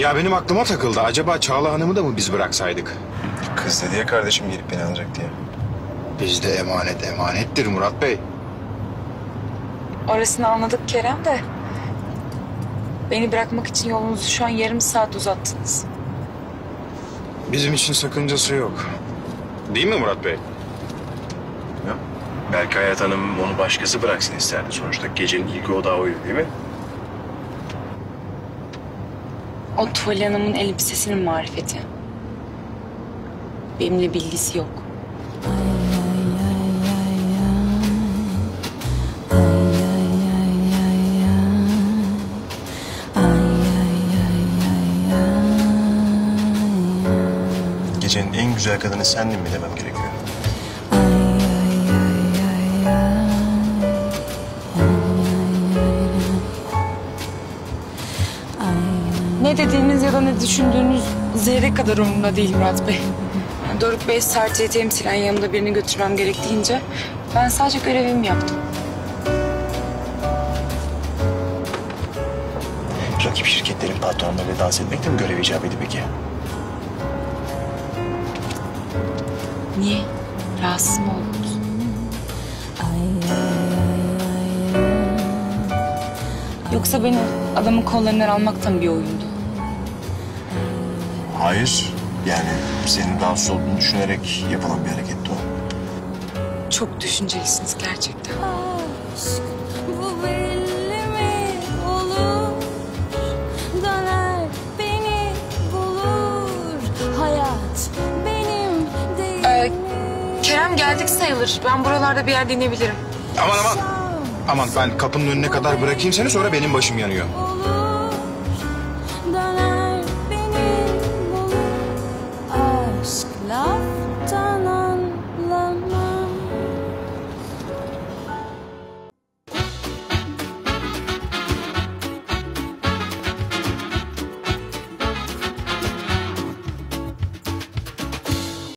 Ya benim aklıma takıldı. Acaba Çağla Hanım'ı da mı biz bıraksaydık? Kız dedi ya kardeşim gelip beni alacak diye. Bizde emanet emanettir Murat Bey. Orasını anladık Kerem de. Beni bırakmak için yolunuzu şu an yarım saat uzattınız. Bizim için sakıncası yok. Değil mi Murat Bey? Ya, belki Hayat Hanım onu başkası bıraksın isterdi. Sonuçta gecenin ilk odağı oydu değil mi? O Tuval Hanım'ın elbisesinin marifeti. Benimle bilgisi yok. Gecenin en güzel kadını sendin mi demem gerekiyor? Ne dediğiniz ya da ne düşündüğünüz zerre kadar umurumda değil Murat Bey. Doruk Bey Serçe'yi temsilen yanımda birini götürmem gerektiğince ben sadece görevimi yaptım. Rakip şirketlerin patronlarıyla dans etmek de mi görev icap ediyor peki? Niye? Rahatsız mı oldunuz? Yoksa beni adamın kollarından almaktan bir oyundu. Hayır. Yani senin rahatsız olduğunu düşünerek yapılan bir hareketti o. Çok düşüncelisiniz gerçekten. Aşk bu belli mi olur? Döner beni bulur. Hayat benim değil. Kerem geldik sayılır. Ben buralarda bir yerde inebilirim. Aman aman. Aman ben kapının önüne kadar bırakayım seni, sonra benim başım yanıyor. Döner beni bulur. Aşk laftan